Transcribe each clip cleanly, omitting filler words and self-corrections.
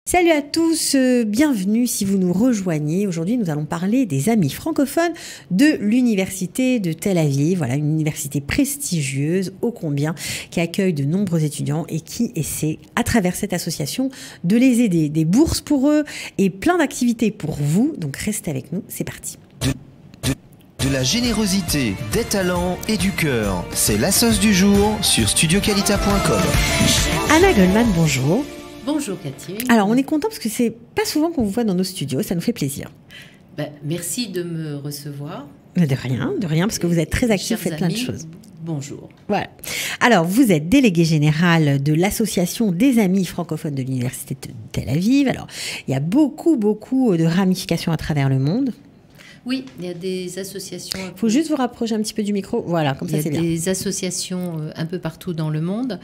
Salut à tous, bienvenue si vous nous rejoignez. Aujourd'hui, nous allons parler des amis francophones de l'université de Tel Aviv. Voilà, une université prestigieuse, ô combien, qui accueille de nombreux étudiants et qui essaie, à travers cette association, de les aider. Des bourses pour eux et plein d'activités pour vous. Donc restez avec nous, c'est parti. De la générosité, des talents et du cœur. C'est la sauce du jour sur studioqualita.com. Anna Goldman, bonjour. Bonjour Cathy. Alors, on est content parce que c'est pas souvent qu'on vous voit dans nos studios, ça nous fait plaisir. Merci de me recevoir. De rien, parce que vous êtes très actif, vous faites plein de choses. Bonjour. Voilà. Alors, vous êtes délégué général de l'association des amis francophones de l'université de Tel Aviv. Alors, il y a beaucoup de ramifications à travers le monde. Oui, il y a des associations. Il faut juste vous rapprocher un petit peu du micro. Voilà, comme ça c'est bien. Il y a des associations un peu partout dans le monde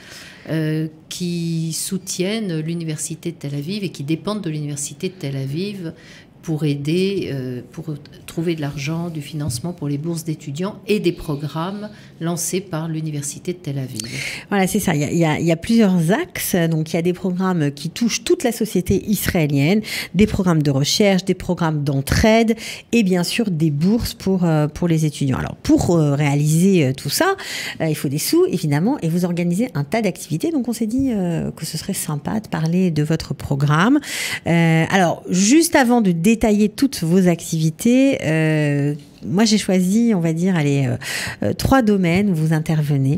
qui soutiennent l'université de Tel Aviv et qui dépendent de l'université de Tel Aviv pour aider, pour trouver de l'argent, du financement pour les bourses d'étudiants et des programmes lancés par l'université de Tel Aviv. Voilà, c'est ça. Il y a plusieurs axes. Donc, il y a des programmes qui touchent toute la société israélienne, des programmes de recherche, des programmes d'entraide et bien sûr des bourses pour les étudiants. Alors, pour réaliser tout ça, il faut des sous, évidemment, et vous organisez un tas d'activités. Donc, on s'est dit que ce serait sympa de parler de votre programme. Alors, juste avant de détailler toutes vos activités, moi j'ai choisi, on va dire, 3 domaines où vous intervenez.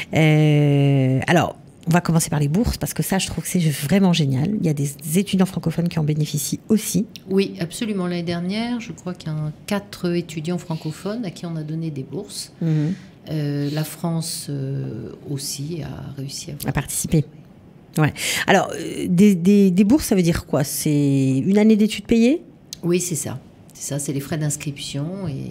Alors, on va commencer par les bourses, parce que ça, je trouve que c'est vraiment génial. Il y a des étudiants francophones qui en bénéficient aussi. Oui, absolument. L'année dernière, je crois qu'il y a 4 étudiants francophones à qui on a donné des bourses. La France aussi a réussi à participer. Ouais. Alors, des bourses, ça veut dire quoi? C'est une année d'études payées? Oui, c'est ça. C'est les frais d'inscription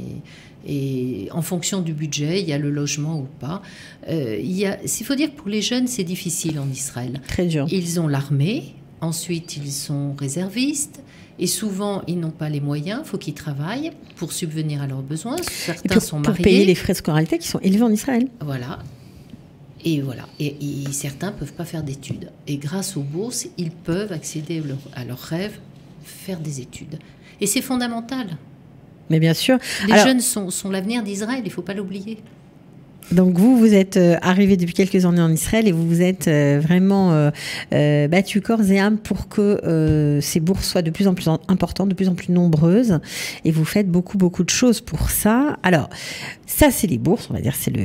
et en fonction du budget, il y a le logement ou pas. Il faut dire que pour les jeunes, c'est difficile en Israël. Très dur. Ils ont l'armée, ensuite ils sont réservistes et souvent ils n'ont pas les moyens, il faut qu'ils travaillent pour subvenir à leurs besoins. Certains sont mariés. Pour payer les frais de scolarité qui sont élevés en Israël. Voilà. Et certains ne peuvent pas faire d'études. Et grâce aux bourses, ils peuvent accéder à leurs rêves, faire des études. Et c'est fondamental. Mais bien sûr. Les jeunes sont l'avenir d'Israël, il ne faut pas l'oublier. Donc vous êtes arrivé depuis quelques années en Israël et vous vous êtes vraiment battu corps et âme pour que ces bourses soient de plus en plus importantes, de plus en plus nombreuses. Et vous faites beaucoup de choses pour ça. Alors, ça c'est les bourses, on va dire, c'est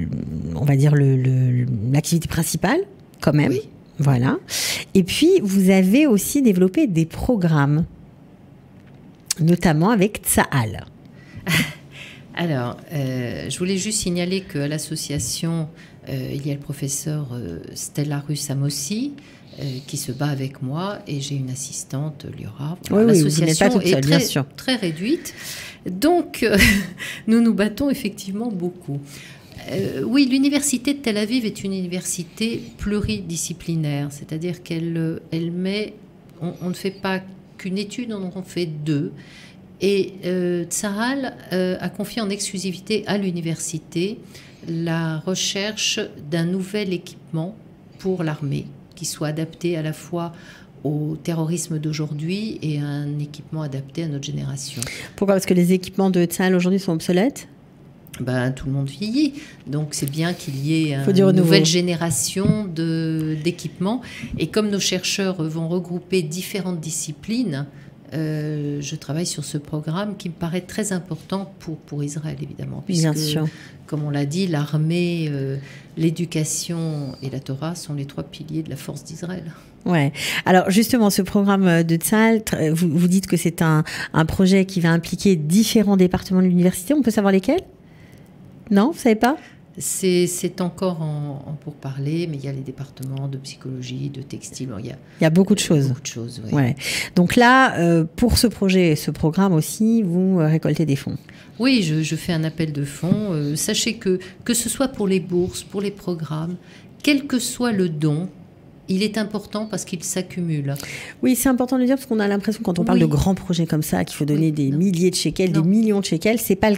l'activité principale quand même. Oui. Voilà. Et puis, vous avez aussi développé des programmes, notamment avec Tsahal. Alors, je voulais juste signaler qu'à l'association, il y a le professeur Stella Rusamossi qui se bat avec moi et j'ai une assistante, Liora. Oui, l'association est très réduite. Donc, nous nous battons effectivement beaucoup. Oui, l'université de Tel Aviv est une université pluridisciplinaire, c'est-à-dire qu'elle met, on ne fait pas qu'une étude, on en fait 2. Et Tsahal a confié en exclusivité à l'université la recherche d'un nouvel équipement pour l'armée qui soit adapté à la fois au terrorisme d'aujourd'hui et à un équipement adapté à notre génération. Pourquoi? Parce que les équipements de Tsahal aujourd'hui sont obsolètes? Tout le monde vieillit, donc c'est bien qu'il y ait une nouvelle génération d'équipements. Et comme nos chercheurs vont regrouper différentes disciplines, je travaille sur ce programme qui me paraît très important pour Israël, évidemment. Puisque, bien sûr. Comme on l'a dit, l'armée, l'éducation et la Torah sont les 3 piliers de la force d'Israël. Ouais. Alors justement, ce programme de Tsahal, vous dites que c'est un projet qui va impliquer différents départements de l'université. On peut savoir lesquels? Non, vous savez pas? C'est encore en pourparlers, mais il y a les départements de psychologie, de textile. Il y a beaucoup de choses. Beaucoup de choses, oui. Ouais. Donc là, pour ce projet, ce programme aussi, vous récoltez des fonds. Oui, je fais un appel de fonds. Sachez que ce soit pour les bourses, pour les programmes, quel que soit le don, il est important parce qu'il s'accumule. Oui, c'est important de le dire parce qu'on a l'impression quand on parle de grands projets comme ça qu'il faut donner des milliers de shekels, des millions de shekels, c'est pas le cas.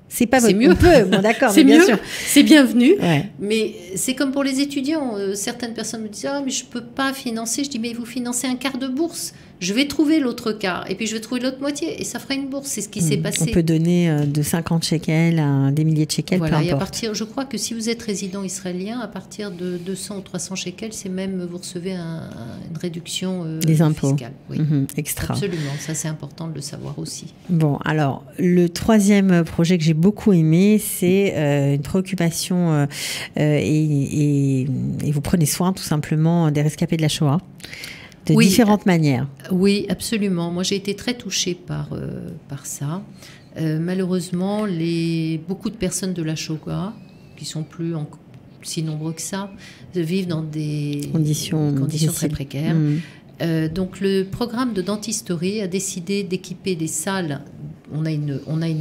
C'est pas C'est votre... mieux. On peut, bon, d'accord, C'est mais bien mieux, sûr. c'est bienvenu. Ouais. Mais c'est comme pour les étudiants. Certaines personnes me disent « Ah, mais je ne peux pas financer. » Je dis « Mais vous financez un quart de bourse. Je vais trouver l'autre quart. Et puis je vais trouver l'autre moitié. Et ça fera une bourse. » C'est ce qui s'est passé. On peut donner de 50 shekels à des milliers de shekels, Voilà, peu et à importe. partir, je crois que si vous êtes résident israélien, à partir de 200 ou 300 shekels, c'est même, vous recevez une réduction des impôts. fiscale. Oui. Extra. Absolument, ça c'est important de le savoir aussi. Bon, alors, le troisième projet que j'ai beaucoup aimé, c'est une préoccupation et vous prenez soin tout simplement des rescapés de la Shoah, de Oui. différentes manières. Oui, absolument. Moi, j'ai été très touchée par ça. Malheureusement, beaucoup de personnes de la Shoah, qui sont plus si nombreux que ça, vivent dans des conditions très difficiles. précaires. Donc, le programme de Dentisterie a décidé d'équiper des salles. On a une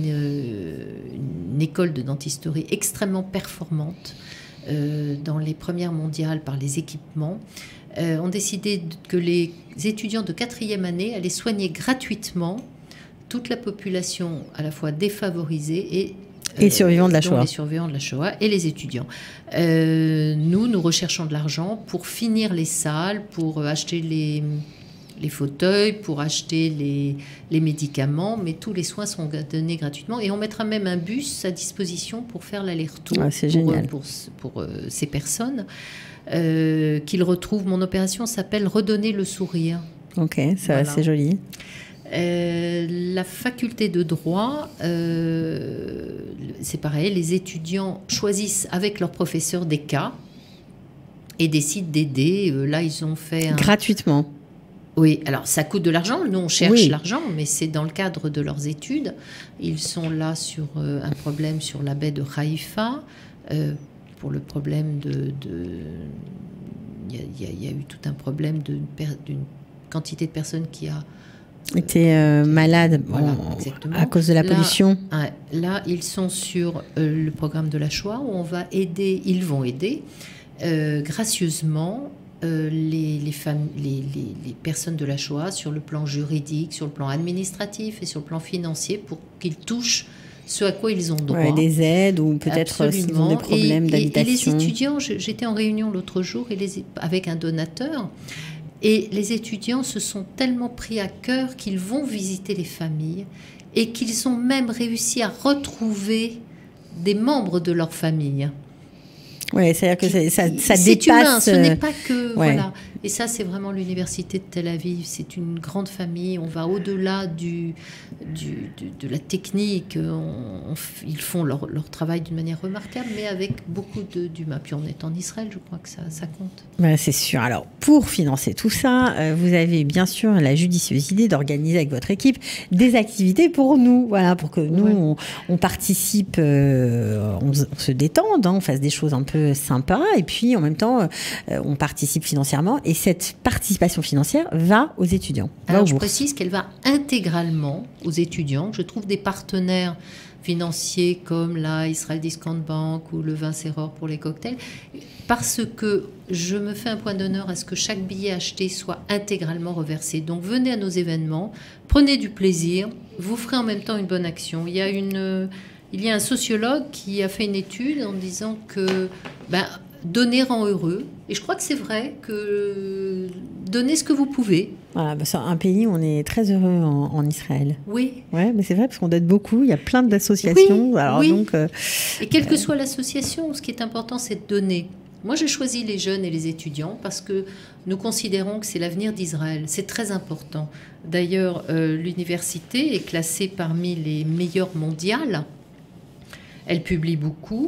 école de dentisterie extrêmement performante dans les premières mondiales par les équipements. Ont décidé que les étudiants de 4e année allaient soigner gratuitement toute la population à la fois défavorisée et survivants de la Shoah. Les survivants de la Shoah et les étudiants. Nous recherchons de l'argent pour finir les salles, pour acheter les fauteuils, pour acheter les médicaments, mais tous les soins sont donnés gratuitement. Et on mettra même un bus à disposition pour faire l'aller-retour pour ces personnes. Qu'ils retrouvent. Mon opération s'appelle Redonner le sourire. Ok, ça c'est joli. La faculté de droit, c'est pareil, les étudiants choisissent avec leur professeur des cas et décident d'aider. Là, ils ont fait gratuitement. Oui, alors ça coûte de l'argent. Nous, on cherche l'argent, mais c'est dans le cadre de leurs études. Ils sont là sur un problème sur la baie de Haïfa. Pour le problème il y a eu tout un problème d'une quantité de personnes qui a été malade à cause de la pollution. Là, ils sont sur le programme de la Shoah où ils vont aider gracieusement les personnes de la Shoah sur le plan juridique, sur le plan administratif et sur le plan financier pour qu'ils touchent ce à quoi ils ont droit. Ouais, des aides ou peut-être s'ils ont des problèmes d'habitation. Et les étudiants, j'étais en réunion l'autre jour avec un donateur, et les étudiants se sont tellement pris à cœur qu'ils vont visiter les familles et qu'ils ont même réussi à retrouver des membres de leur famille. Oui, c'est-à-dire que ça c'est dépasse... humain, ce n'est pas que... Ouais. Voilà. Et ça, c'est vraiment l'université de Tel Aviv. C'est une grande famille. On va au-delà de la technique. Ils font leur travail d'une manière remarquable, mais avec beaucoup d'humain. Puis on est en Israël, je crois que ça compte. Ouais, c'est sûr. Alors, pour financer tout ça, vous avez bien sûr la judicieuse idée d'organiser avec votre équipe des activités pour nous. Voilà, pour que nous, on participe, on se détende, on fasse des choses un peu sympas. Et puis, en même temps, on participe financièrement. Et cette participation financière va aux étudiants. Alors, je précise qu'elle va intégralement aux étudiants. Je trouve des partenaires financiers comme la Israel Discount Bank ou le Vin Serror pour les cocktails, parce que je me fais un point d'honneur à ce que chaque billet acheté soit intégralement reversé. Donc, venez à nos événements, prenez du plaisir, vous ferez en même temps une bonne action. Il y a un sociologue qui a fait une étude en disant que... donner rend heureux. Et je crois que c'est vrai que donnez ce que vous pouvez. Voilà, c'est un pays où on est très heureux en Israël. Oui. Ouais, mais c'est vrai parce qu'on donne beaucoup. Il y a plein d'associations. Oui, alors donc. Et quelle que soit l'association, ce qui est important, c'est de donner. Moi, j'ai choisi les jeunes et les étudiants parce que nous considérons que c'est l'avenir d'Israël. C'est très important. D'ailleurs, l'université est classée parmi les meilleures mondiales. Elle publie beaucoup.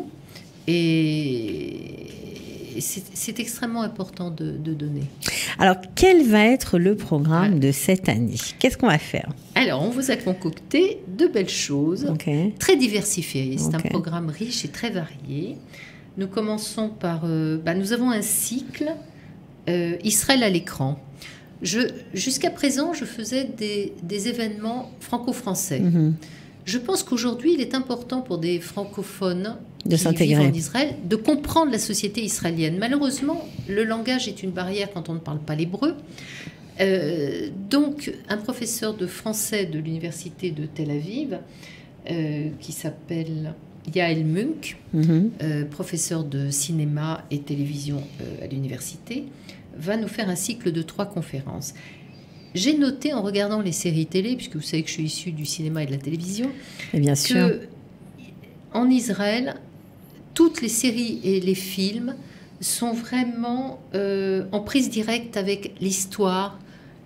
Et c'est extrêmement important de donner. Alors, quel va être le programme de cette année? Qu'est-ce qu'on va faire? Alors, on vous a concocté de belles choses, très diversifiées. C'est un programme riche et très varié. Nous commençons par... nous avons un cycle Israël à l'écran. Jusqu'à présent, je faisais des événements franco-français. Je pense qu'aujourd'hui, il est important pour des francophones qui vivent en Israël de comprendre la société israélienne. Malheureusement, le langage est une barrière quand on ne parle pas l'hébreu. Donc, un professeur de français de l'université de Tel Aviv qui s'appelle Yael Munk, professeur de cinéma et télévision à l'université, va nous faire un cycle de 3 conférences. J'ai noté en regardant les séries télé, puisque vous savez que je suis issue du cinéma et de la télévision, et bien sûr, qu'en Israël, toutes les séries et les films sont vraiment en prise directe avec l'histoire,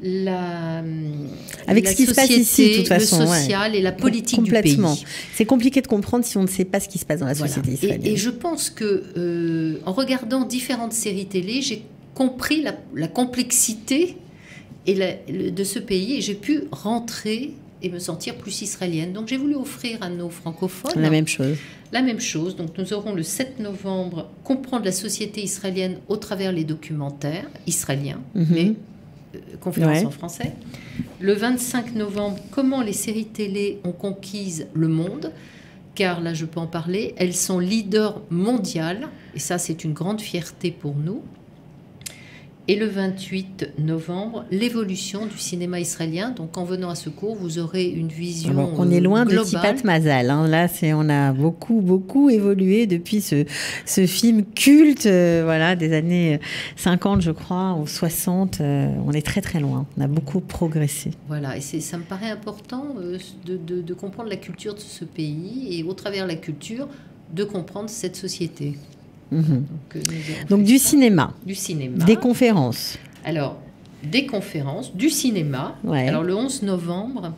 avec ce qui se passe ici, de toute façon, le social et la politique du pays. C'est compliqué de comprendre si on ne sait pas ce qui se passe dans la société israélienne. Et je pense que en regardant différentes séries télé, j'ai compris la complexité de ce pays et j'ai pu rentrer et me sentir plus israélienne. Donc j'ai voulu offrir à nos francophones la même chose. La même chose. Donc nous aurons le 7 novembre comprendre la société israélienne au travers les documentaires israéliens, mais conférence en français. Le 25 novembre, comment les séries télé ont conquise le monde, car là je peux en parler, elles sont leaders mondiales, et ça c'est une grande fierté pour nous. Et le 28 novembre, l'évolution du cinéma israélien. Donc, en venant à ce cours, vous aurez une vision globale. On est loin de Tipat Mazal. Hein. Là, on a beaucoup évolué depuis ce film culte des années 50, je crois, ou 60. On est très, très loin. On a beaucoup progressé. Voilà, et ça me paraît important de comprendre la culture de ce pays et, au travers de la culture, de comprendre cette société. Donc du cinéma, des conférences. Alors, des conférences, du cinéma. Ouais. Alors le 11 novembre,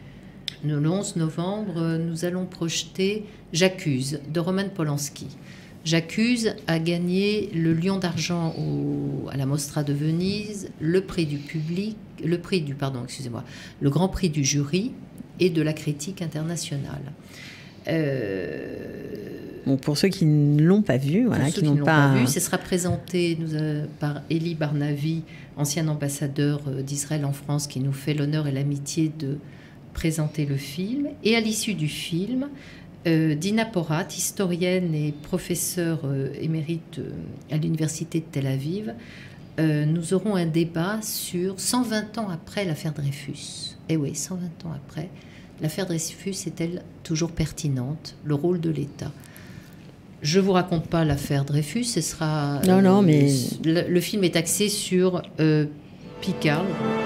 nous allons projeter J'accuse de Roman Polanski. J'accuse a gagné le Lion d'argent à la Mostra de Venise, le Grand Prix du jury et de la critique internationale. Bon, pour ceux qui ne l'ont pas vu, qui n'ont pas vu, ce sera présenté par Elie Barnavi, ancien ambassadeur d'Israël en France, qui nous fait l'honneur et l'amitié de présenter le film. Et à l'issue du film, Dina Porat, historienne et professeure émérite à l'université de Tel Aviv, nous aurons un débat sur 120 ans après l'affaire Dreyfus. Eh oui, 120 ans après. L'affaire Dreyfus est-elle toujours pertinente? Le rôle de l'État. Je ne vous raconte pas l'affaire Dreyfus, ce sera... Non, mais... Le film est axé sur Picard.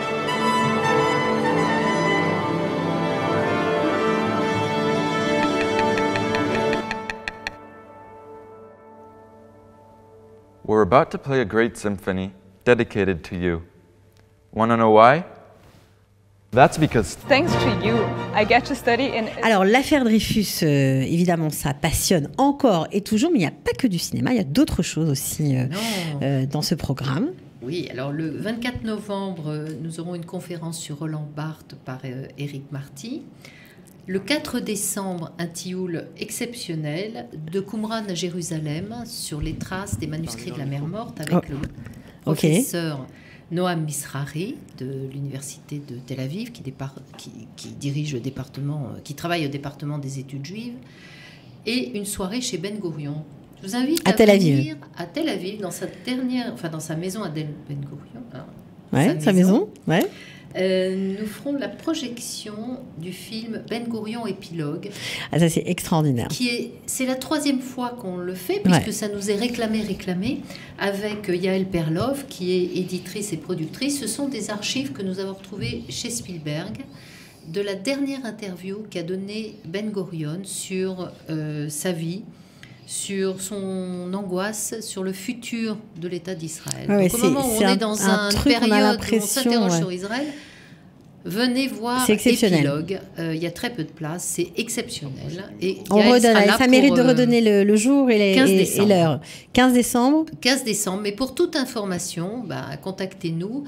We're about to play a great symphony dedicated to you. Want to know why? That's because thanks to you, I get to study in... Alors, l'affaire Dreyfus, évidemment, ça passionne encore et toujours, mais il n'y a pas que du cinéma, il y a d'autres choses aussi dans ce programme. Oui, alors le 24 novembre, nous aurons une conférence sur Roland Barthes par Éric Marty. Le 4 décembre, un tioul exceptionnel de Qumran à Jérusalem sur les traces des manuscrits de la mer Morte avec le professeur Noam Misrari de l'université de Tel Aviv qui dirige le département, qui travaille au département des études juives, et une soirée chez Ben Gurion. Je vous invite à venir à Tel Aviv dans sa maison à Ben Gurion. Sa maison. Ouais. Nous ferons la projection du film Ben Gurion épilogue. Ah, ça c'est extraordinaire. C'est la 3e fois qu'on le fait, puisque ça nous est réclamé, avec Yael Perlov, qui est éditrice et productrice. Ce sont des archives que nous avons retrouvées chez Spielberg, de la dernière interview qu'a donnée Ben Gurion sur sa vie, sur son angoisse, sur le futur de l'État d'Israël. Donc, au moment où on est dans une période où on s'interroge sur Israël, venez voir Épilogue. Il y a très peu de place, c'est exceptionnel. Et ça mérite de redonner le jour et l'heure. 15 décembre. 15 décembre. Mais pour toute information, contactez-nous,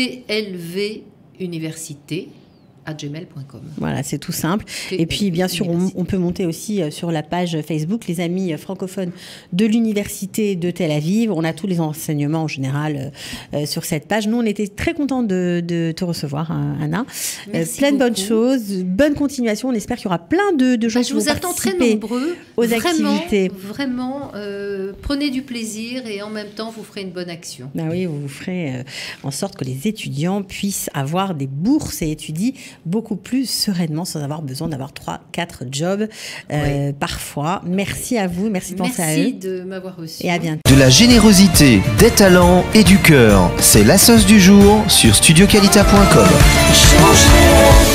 tlvuniversité@gmail.com. Voilà, c'est tout simple. Et puis, bien sûr, on peut monter aussi sur la page Facebook, les amis francophones de l'Université de Tel Aviv. On a tous les enseignements en général sur cette page. Nous, on était très contents de te recevoir, Anna. Plein de bonnes choses, bonne continuation. On espère qu'il y aura plein de gens qui vont participer. Je vous attends très nombreux aux activités. Vraiment, prenez du plaisir et en même temps, vous ferez une bonne action. Ah oui, vous ferez en sorte que les étudiants puissent avoir des bourses et étudient beaucoup plus sereinement sans avoir besoin d'avoir 3-4 jobs parfois. Merci à vous, merci de penser à eux. Merci de m'avoir reçu. Et à bientôt. De la générosité, des talents et du cœur, c'est la sauce du jour sur studioqualita.com.